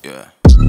Jacke.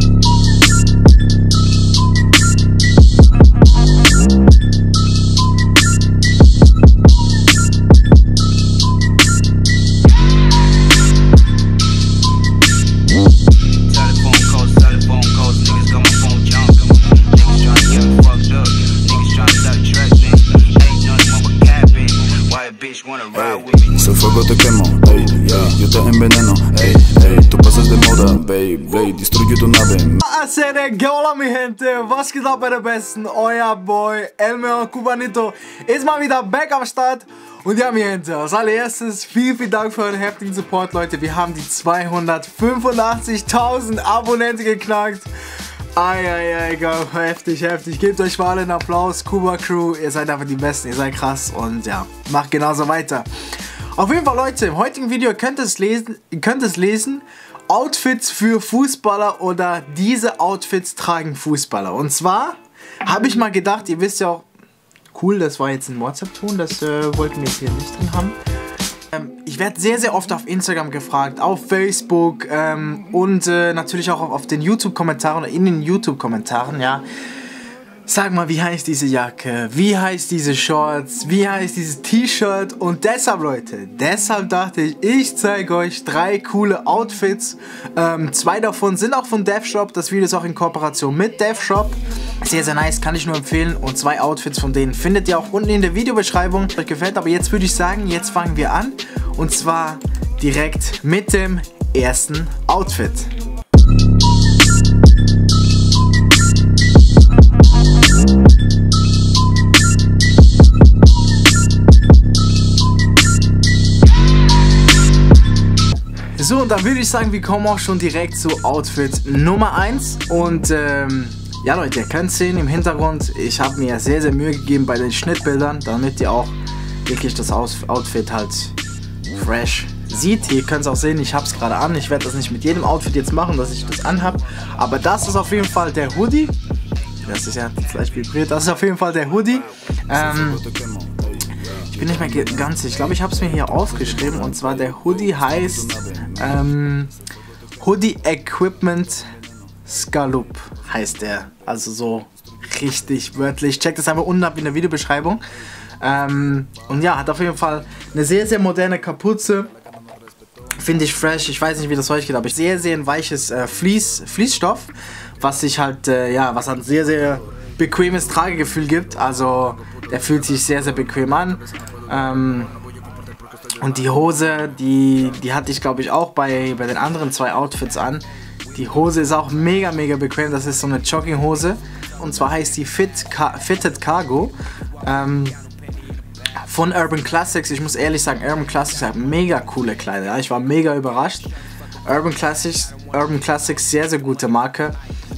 Soy fuego, te quemo, ey, ey, yo te enveneno, ey, ey, tú pasas de moda, baby, destruye tu nave. Hola mi gente, was geht ab bei der Besten? Euer Boy Elmer Cubanito ist mal wieder back am Start. Und ja mi gente, als allererstes vielen Dank für euren heftigen Support, Leute. Wir haben die 285.000 Abonnenten geknackt. Ei, heftig. Gebt euch mal alle einen Applaus. Kuba Crew, ihr seid einfach die Besten, ihr seid krass und ja, macht genauso weiter. Auf jeden Fall, Leute, im heutigen Video könnt ihr es lesen, Outfits für Fußballer oder diese Outfits tragen Fußballer. Und zwar habe ich mal gedacht, ihr wisst ja auch, cool, das war jetzt ein WhatsApp-Ton, das wollten wir jetzt hier nicht drin haben. Ich werde sehr oft auf Instagram gefragt, auf Facebook und natürlich auch auf den YouTube-Kommentaren oder in den YouTube-Kommentaren, ja. Sag mal, wie heißt diese Jacke, wie heißt diese Shorts, wie heißt dieses T-Shirt und deshalb, Leute, dachte ich zeige euch 3 coole Outfits. 2 davon sind auch von DevShop, das Video ist auch in Kooperation mit DevShop. Sehr nice, kann ich nur empfehlen und 2 Outfits von denen findet ihr auch unten in der Videobeschreibung. Euch gefällt, aber jetzt würde ich sagen, jetzt fangen wir an und zwar direkt mit dem ersten Outfit. So, und dann würde ich sagen, wir kommen auch schon direkt zu Outfit Nummer 1 und ja Leute, ihr könnt sehen im Hintergrund, ich habe mir sehr Mühe gegeben bei den Schnittbildern, damit ihr auch wirklich das Outfit halt fresh sieht. Ihr könnt es auch sehen, ich habe es gerade an, ich werde das nicht mit jedem Outfit jetzt machen, dass ich das anhab, aber das ist auf jeden Fall der Hoodie, das ist ja leicht vibriert, das ist auf jeden Fall der Hoodie. Ich bin nicht mehr ganz sicher, ich glaube, ich habe es mir hier aufgeschrieben und zwar der Hoodie heißt Hoodie Equipment Scallop heißt der, also so richtig wörtlich. Checkt das einfach unten ab in der Videobeschreibung. Und ja, hat auf jeden Fall eine sehr moderne Kapuze. Finde ich fresh, ich weiß nicht wie das euch geht, aber sehr ein weiches Fließstoff, was sich halt, ja, was ein sehr bequemes Tragegefühl gibt. Also der fühlt sich sehr bequem an. Und die Hose, die hatte ich glaube ich auch bei den anderen 2 Outfits an. Die Hose ist auch mega bequem, das ist so eine Jogginghose. Und zwar heißt die Fitted Cargo von Urban Classics. Ich muss ehrlich sagen, Urban Classics hat mega coole Kleider. Ja? Ich war mega überrascht. Urban Classics, sehr gute Marke.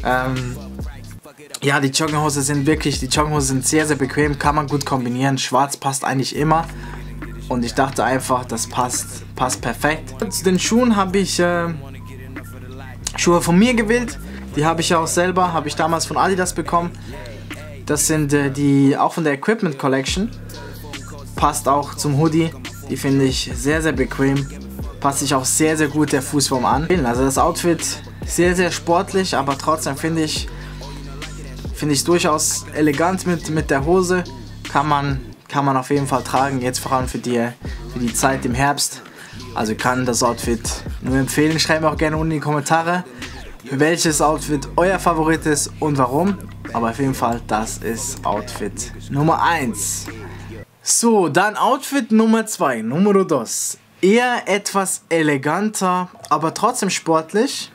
Ja, die Jogginghosen sind sehr bequem, kann man gut kombinieren. Schwarz passt eigentlich immer. Und ich dachte einfach, das passt perfekt. Zu den Schuhen habe ich Schuhe von mir gewählt. Die habe ich auch selber, habe ich damals von Adidas bekommen. Das sind die auch von der Equipment Collection. Passt auch zum Hoodie. Die finde ich sehr bequem. Passt sich auch sehr gut der Fußform an. Also das Outfit sehr sportlich, aber trotzdem finde ich durchaus elegant mit der Hose. Kann man auf jeden Fall tragen, jetzt vor allem für die Zeit im Herbst. Also kann das Outfit nur empfehlen. Schreibt mir auch gerne unten in die Kommentare, welches Outfit euer Favorit ist und warum. Aber auf jeden Fall, das ist Outfit Nummer 1. So, dann Outfit Nummer 2, Numero 2. Eher etwas eleganter, aber trotzdem sportlich.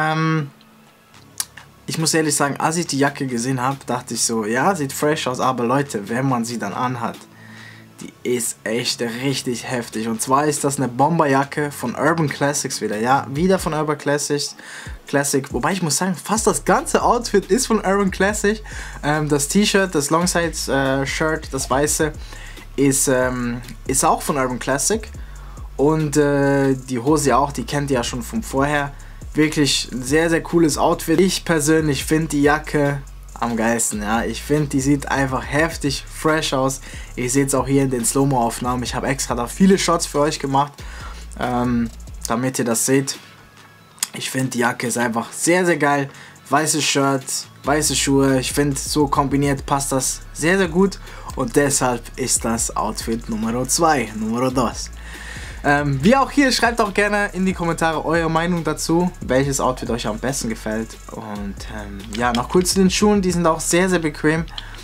Ich muss ehrlich sagen, als ich die Jacke gesehen habe, dachte ich so, ja, sieht fresh aus, aber Leute, wenn man sie dann anhat, die ist echt richtig heftig. Und zwar ist das eine Bomberjacke von Urban Classics wieder. Ja, wieder von Urban Classic. Wobei ich muss sagen, fast das ganze Outfit ist von Urban Classic. Das T-Shirt, das Longside-Shirt, das weiße, ist auch von Urban Classic. Und die Hose auch, die kennt ihr ja schon von vorher. Wirklich ein sehr cooles Outfit. Ich persönlich finde die Jacke am geilsten, ja. Ich finde, die sieht einfach heftig fresh aus. Ihr seht es auch hier in den Slow-Mo-Aufnahmen. Ich habe extra da viele Shots für euch gemacht, damit ihr das seht. Ich finde, die Jacke ist einfach sehr, sehr geil. Weißes Shirt, weiße Schuhe. Ich finde, so kombiniert passt das sehr, sehr gut. Und deshalb ist das Outfit Nummer 2, Numero 2. Wie auch hier, schreibt auch gerne in die Kommentare eure Meinung dazu, welches Outfit euch am besten gefällt. Und ja, noch kurz zu den Schuhen, die sind auch sehr, sehr bequem.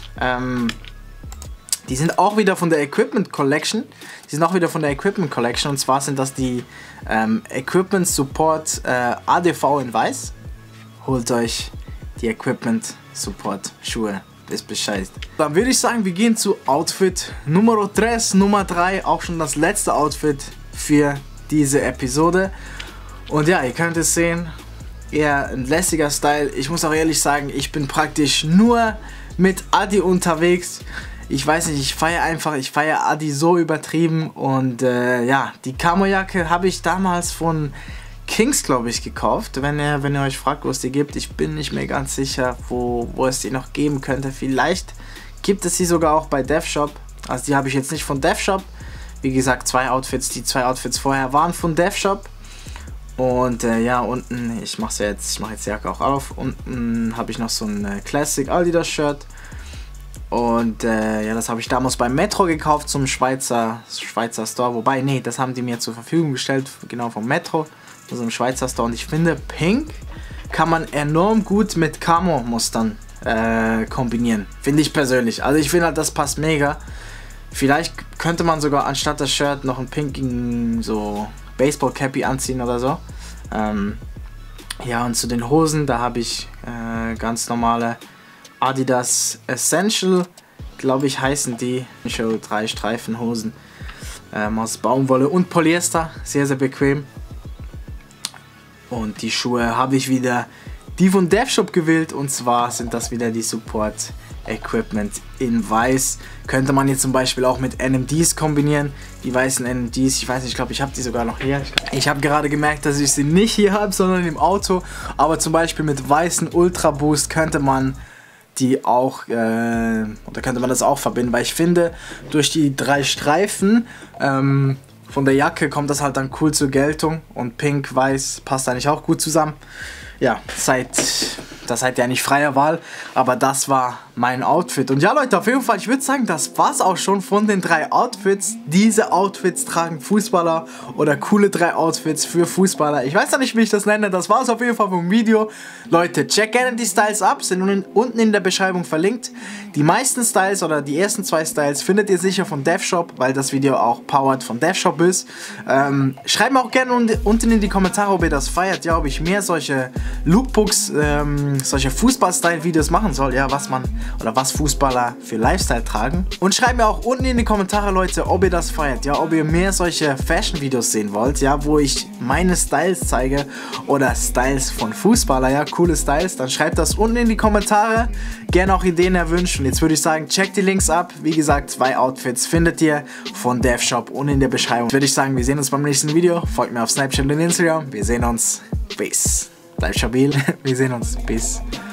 Die sind auch wieder von der Equipment Collection. Und zwar sind das die Equipment Support ADV in weiß. Holt euch die Equipment Support Schuhe. Wisst Bescheid. Dann würde ich sagen, wir gehen zu Outfit Nummer 3, Nummer 3. Auch schon das letzte Outfit für diese Episode. Und ja, ihr könnt es sehen. Eher ein lässiger Style. Ich muss auch ehrlich sagen, ich bin praktisch nur mit Adi unterwegs. Ich weiß nicht, ich feiere Adi so übertrieben. Und ja, die Camo-Jacke habe ich damals von Kings, glaube ich, gekauft. Wenn ihr euch fragt, wo es die gibt. Ich bin nicht mehr ganz sicher, wo es die noch geben könnte. Vielleicht gibt es sie sogar auch bei DevShop. Also die habe ich jetzt nicht von DevShop. Wie gesagt, die zwei Outfits vorher waren von DevShop. Und ja, unten, ich mache jetzt die Jacke auch auf. Unten habe ich noch so ein Classic Adidas Shirt. Und ja, das habe ich damals beim Metro gekauft zum Schweizer Store. Wobei, nee, das haben die mir zur Verfügung gestellt, genau vom Metro, von so einem Schweizer Store. Und ich finde, Pink kann man enorm gut mit Camo-Mustern kombinieren. Finde ich persönlich. Also ich finde halt, das passt mega. Vielleicht könnte man sogar anstatt das Shirt noch einen pinken so Baseball-Cappy anziehen oder so. Ja, und zu den Hosen, da habe ich ganz normale Adidas Essential, glaube ich, heißen die. Show 3 Streifenhosen aus Baumwolle und Polyester. Sehr, sehr bequem. Und die Schuhe habe ich wieder die von DevShop gewählt. Und zwar sind das wieder die Support Equipment in weiß. Könnte man jetzt zum Beispiel auch mit NMDs kombinieren. Die weißen NMDs, ich weiß nicht, ich glaube, ich habe die sogar noch hier. Ich habe gerade gemerkt, dass ich sie nicht hier habe, sondern im Auto. Aber zum Beispiel mit weißen Ultra Boost könnte man die auch, oder könnte man das auch verbinden. Weil ich finde, durch die 3 Streifen von der Jacke kommt das halt dann cool zur Geltung. Und Pink, Weiß passt eigentlich auch gut zusammen. Ja, das seid ja nicht freier Wahl, aber das war mein Outfit. Und ja Leute, auf jeden Fall, ich würde sagen, das war's auch schon von den 3 Outfits. Diese Outfits tragen Fußballer oder coole 3 Outfits für Fußballer. Ich weiß noch nicht, wie ich das nenne, das war's auf jeden Fall vom Video. Leute, check gerne die Styles ab, sind unten in der Beschreibung verlinkt. Die meisten Styles oder die ersten 2 Styles findet ihr sicher von DevShop, weil das Video auch powered von DevShop ist. Schreibt mir auch gerne unten in die Kommentare, ob ihr das feiert, ja, ob ich mehr solche Lookbooks, solche Fußball-Style-Videos machen soll, ja, was Fußballer für Lifestyle tragen. Und schreibt mir auch unten in die Kommentare, Leute, ob ihr das feiert, ja, ob ihr mehr solche Fashion-Videos sehen wollt, ja, wo ich meine Styles zeige oder Styles von Fußballer, ja, coole Styles, dann schreibt das unten in die Kommentare, gerne auch Ideen erwünscht. Und jetzt würde ich sagen, checkt die Links ab, wie gesagt, 2 Outfits findet ihr von DevShop und in der Beschreibung. Würde ich sagen, wir sehen uns beim nächsten Video, folgt mir auf Snapchat und Instagram, wir sehen uns, peace. Bleibt stabil. Wir sehen uns. Bis.